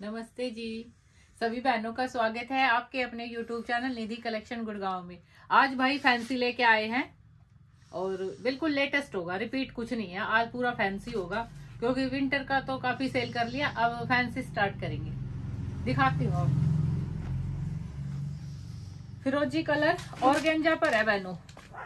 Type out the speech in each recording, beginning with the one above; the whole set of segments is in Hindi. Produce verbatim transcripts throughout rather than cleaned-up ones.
नमस्ते जी। सभी बहनों का स्वागत है आपके अपने YouTube channel Nidhi collection Gurgaon में। आज भाई फैंसी लेके आए हैं और बिल्कुल लेटेस्ट होगा, रिपीट कुछ नहीं है। आज पूरा फैंसी होगा क्योंकि विंटर का तो काफी सेल कर लिया, अब फैंसी स्टार्ट करेंगे। दिखाती हूँ। फिरोजी कलर ऑर्गेंजा पर है बहनों,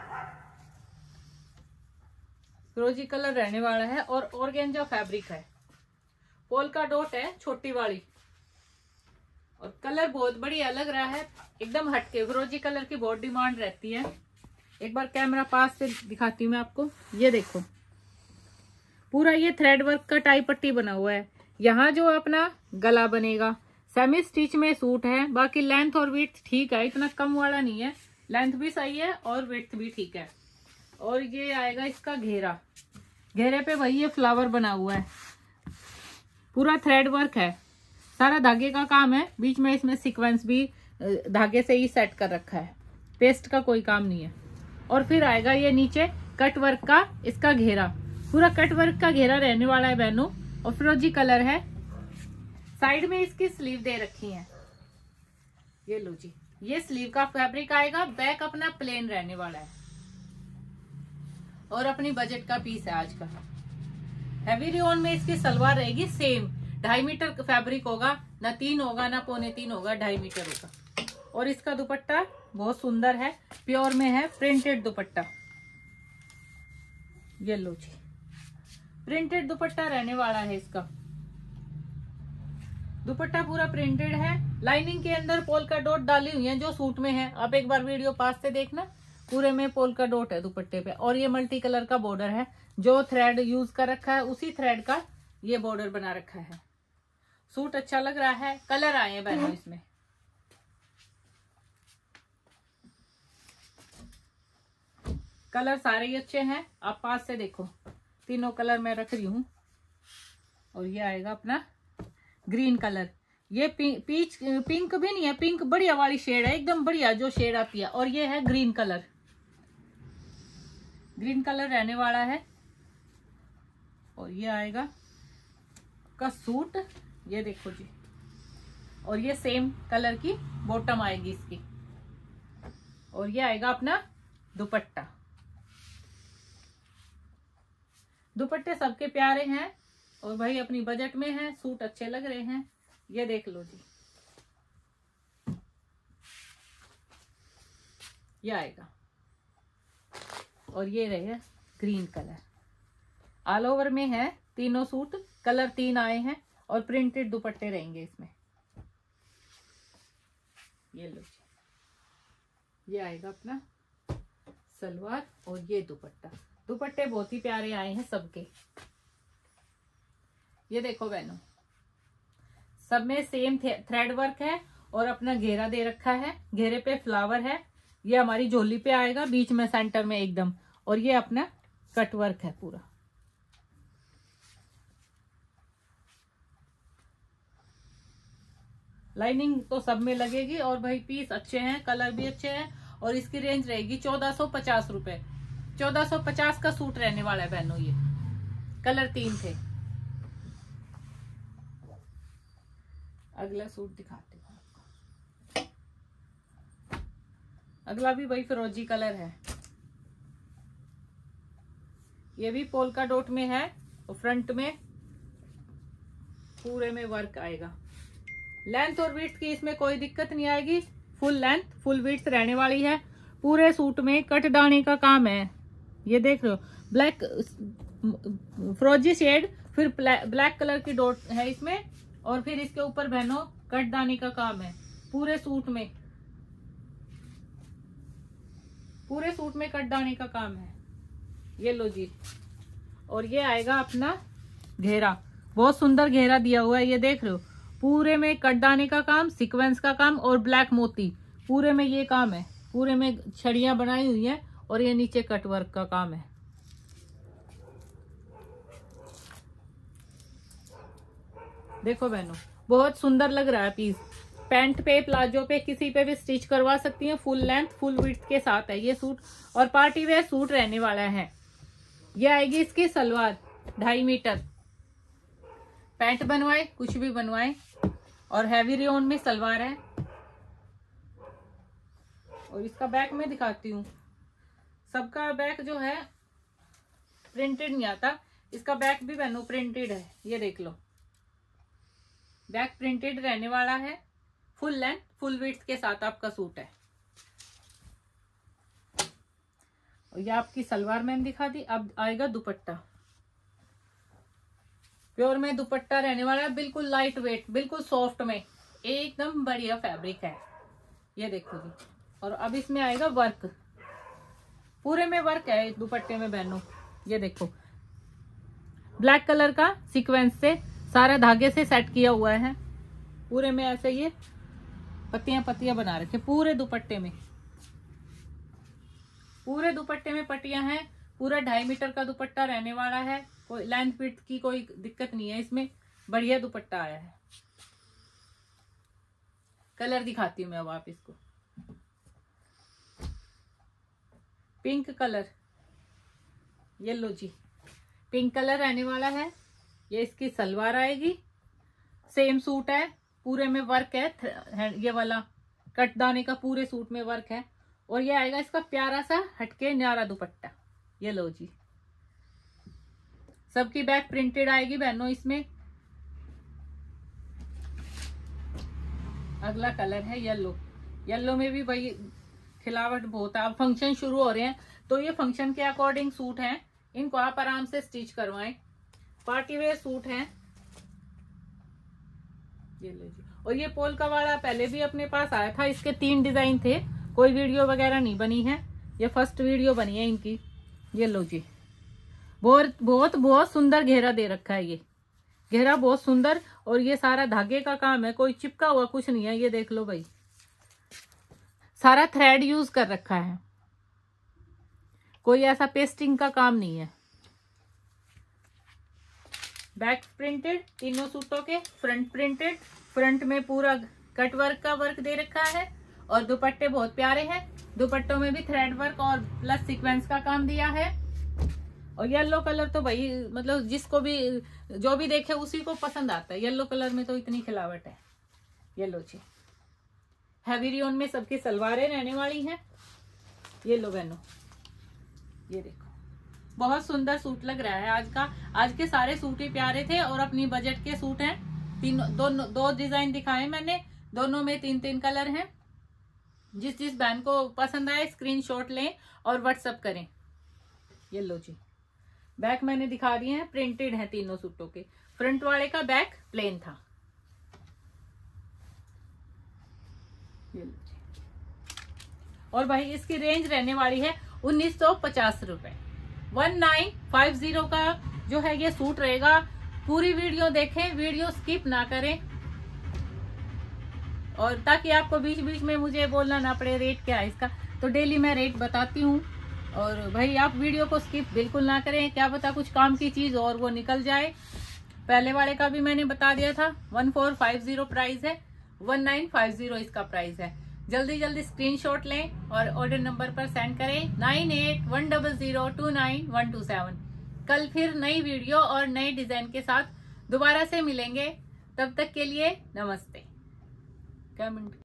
फिरोजी कलर रहने वाला है और ऑर्गेंजा फैब्रिक है। पोल्का डॉट है छोटी वाली और कलर बहुत बढ़िया लग रहा है, एकदम हटके। फिरोजी कलर की बहुत डिमांड रहती है। एक बार कैमरा पास से दिखाती हूँ मैं आपको। ये देखो, पूरा ये थ्रेड वर्क का टाई पट्टी बना हुआ है। यहाँ जो अपना गला बनेगा, सेमी स्टिच में सूट है। बाकी लेंथ और विड्थ ठीक है, इतना कम वाला नहीं है, लेंथ भी सही है और विड्थ भी ठीक है। और ये आएगा इसका घेरा, घेरे पे वही ये फ्लावर बना हुआ है, पूरा थ्रेड वर्क है, सारा धागे का काम है। बीच में इसमें सीक्वेंस भी धागे से ही सेट कर रखा है, पेस्ट का कोई काम नहीं है। और फिर आएगा ये नीचे कट वर्क का इसका घेरा, पूरा कट वर्क का घेरा रहने वाला है बहनों। और फिरोजी कलर है। साइड में इसकी स्लीव दे रखी है, ये लो जी। ये स्लीव का फैब्रिक आएगा। बैक अपना प्लेन रहने वाला है और अपनी बजट का पीस है आज का। हैवी रियोन में इसकी सलवार रहेगी सेम, ढाई मीटर फैब्रिक होगा, ना तीन होगा ना पौने तीन होगा, ढाई मीटर होगा। और इसका दुपट्टा बहुत सुंदर है, प्योर में है, प्रिंटेड दुपट्टा। ये लो जी, प्रिंटेड दुपट्टा रहने वाला है इसका। दुपट्टा पूरा प्रिंटेड है। लाइनिंग के अंदर पोल्का डॉट डाली हुई है जो सूट में है। आप एक बार वीडियो पास से देखना, पूरे में पोल्का डॉट है दुपट्टे पे। और ये मल्टी कलर का बॉर्डर है, जो थ्रेड यूज कर रखा है उसी थ्रेड का ये बॉर्डर बना रखा है। सूट अच्छा लग रहा है। कलर आए हैं बहनों इसमें, कलर सारे ही अच्छे हैं। आप पास से देखो, तीनों कलर मैं रख रही हूं। और ये आएगा अपना ग्रीन कलर। ये पीच पिंक भी नहीं है, पिंक बढ़िया वाली शेड है, एकदम बढ़िया जो शेड आती है। और ये है ग्रीन कलर, ग्रीन कलर रहने वाला है। और ये आएगा का सूट, ये देखो जी। और ये सेम कलर की बॉटम आएगी इसकी। और ये आएगा अपना दुपट्टा। दुपट्टे सबके प्यारे हैं और भाई अपनी बजट में है, सूट अच्छे लग रहे हैं। ये देख लो जी, ये आएगा। और ये रहे ग्रीन कलर, ऑल ओवर में है तीनों सूट। कलर तीन आए हैं और प्रिंटेड दुपट्टे रहेंगे इसमें। ये लो जी, ये आएगा अपना सलवार और ये दुपट्टा। दुपट्टे बहुत ही प्यारे आए हैं सबके। ये देखो बहनों, सब में सेम थ्रेड वर्क है और अपना घेरा दे रखा है। घेरे पे फ्लावर है, ये हमारी झोली पे आएगा बीच में सेंटर में एकदम। और ये अपना कट वर्क है पूरा। लाइनिंग तो सब में लगेगी। और भाई पीस अच्छे हैं, कलर भी अच्छे हैं। और इसकी रेंज रहेगी चौदह सौ पचास रुपए। चौदह सौ पचास का सूट रहने वाला है बहनों। ये कलर तीन थे। अगला सूट दिखाते हैं आपको। अगला भी भाई फिरोजी कलर है, ये भी पोल्का डॉट में है और फ्रंट में पूरे में वर्क आएगा। लेंथ और विड्थ की इसमें कोई दिक्कत नहीं आएगी, फुल लेंथ फुल विड्थ रहने वाली है। पूरे सूट में कट दाने का काम है। ये देख रहे हो, ब्लैक फिरोजी शेड, फिर ब्लैक कलर की डॉट है इसमें। और फिर इसके ऊपर बहनों कट दाने का काम है पूरे सूट में, पूरे सूट में कट दाने का काम है। ये लो जी। और ये आएगा अपना घेरा, बहुत सुंदर घेरा दिया हुआ है। ये देख रहे हो, पूरे में कट दाने का काम, सीक्वेंस का काम और ब्लैक मोती, पूरे में ये काम है। पूरे में छड़ियां बनाई हुई हैं और ये नीचे कट वर्क का काम है। देखो बहनों, बहुत सुंदर लग रहा है पीस। पैंट पे, प्लाजो पे, किसी पे भी स्टिच करवा सकती हैं। फुल लेंथ फुल विड्थ के साथ है ये सूट और पार्टी वेयर सूट रहने वाला है। ये आएगी इसकी सलवार, ढाई मीटर। पैंट बनवाए, कुछ भी बनवाए, और हैवी रेयन में सलवार है। और इसका बैक मैं दिखाती हूँ। सबका बैक जो है प्रिंटेड नहीं आता, इसका बैक भी बहनों प्रिंटेड है। ये देख लो, बैक प्रिंटेड रहने वाला है। फुल लेंथ फुल विड्थ के साथ आपका सूट है। और ये आपकी सलवार मैंने दिखा दी। अब आएगा दुपट्टा। प्योर में दुपट्टा रहने वाला है, बिल्कुल लाइट वेट, बिल्कुल सॉफ्ट में, एकदम बढ़िया फैब्रिक है। ये देखो जी। और अब इसमें आएगा वर्क, पूरे में वर्क है दुपट्टे में बहनों। ये देखो, ब्लैक कलर का सीक्वेंस से सारा धागे से सेट किया हुआ है। पूरे में ऐसे ये पत्तियां पत्तियां बना रखे पूरे दुपट्टे में। पूरे दुपट्टे में पट्टियां हैं। पूरा ढाई मीटर का दुपट्टा रहने वाला है। कोई लेंथ विड्थ की कोई दिक्कत नहीं है इसमें। बढ़िया दुपट्टा आया है। कलर दिखाती हूँ मैं अब आप इसको। पिंक कलर, ये लो जी, पिंक कलर रहने वाला है। ये इसकी सलवार आएगी। सेम सूट है, पूरे में वर्क है। ये वाला कटदाने का पूरे सूट में वर्क है। और ये आएगा इसका प्यारा सा हटके न्यारा दुपट्टा। ये लो जी, सबकी बैक प्रिंटेड आएगी बहनों इसमें। अगला कलर है येलो। येलो में भी भाई खिलावट बहुत है। अब फंक्शन शुरू हो रहे हैं तो ये फंक्शन के अकॉर्डिंग सूट हैं, इनको आप आराम से स्टिच करवाएं। पार्टी वेयर सूट हैं। ये लो जी। और ये पोलका वाला पहले भी अपने पास आया था। इसके तीन डिजाइन थे, कोई वीडियो वगैरह नहीं बनी है। ये फर्स्ट वीडियो बनी है इनकी। ये लो जी, बहुत बहुत बहुत सुंदर घेरा दे रखा है। ये घेरा बहुत सुंदर। और ये सारा धागे का काम है, कोई चिपका हुआ कुछ नहीं है। ये देख लो भाई, सारा थ्रेड यूज कर रखा है, कोई ऐसा पेस्टिंग का काम नहीं है। बैक प्रिंटेड तीनों सूटों के, फ्रंट प्रिंटेड, फ्रंट में पूरा कट वर्क का वर्क दे रखा है। और दुपट्टे बहुत प्यारे हैं। दुपट्टों में भी थ्रेड वर्क और प्लस सीक्वेंस का काम दिया है। और येलो कलर तो भाई मतलब जिसको भी जो भी देखे उसी को पसंद आता है। येलो कलर में तो इतनी खिलावट है। येलो जी, हैवी रेयन में सबकी सलवारें रहने वाली हैं। ये लो बहनों, ये देखो, बहुत सुंदर सूट लग रहा है आज का। आज के सारे सूट ही प्यारे थे और अपनी बजट के सूट हैं। तीनों दो दो डिजाइन दिखाए मैंने, दोनों में तीन तीन कलर हैं। जिस जिस बहन को पसंद आए स्क्रीनशॉट लें और व्हाट्सएप करें। ये लो जी, बैक मैंने दिखा दिए हैं, प्रिंटेड है तीनों सूटों के। फ्रंट वाले का बैक प्लेन था। ये लो जी। और भाई इसकी रेंज रहने वाली है उन्नीस सौ पचास रुपए। वन नाइन फाइव जीरो का जो है ये सूट रहेगा। पूरी वीडियो देखें, वीडियो स्किप ना करें, और ताकि आपको बीच बीच में मुझे बोलना ना पड़े रेट क्या है इसका। तो डेली मैं रेट बताती हूँ। और भाई आप वीडियो को स्किप बिल्कुल ना करें, क्या पता कुछ काम की चीज और वो निकल जाए। पहले वाले का भी मैंने बता दिया था। One four five zero price है, वन नाइन फाइव जीरो इसका प्राइस है। जल्दी जल्दी स्क्रीनशॉट लें और ऑर्डर नंबर पर सेंड करें nine eight one double zero two nine one two seven. कल फिर नई वीडियो और नए डिजाइन के साथ दोबारा से मिलेंगे। तब तक के लिए नमस्ते। क्या मिनट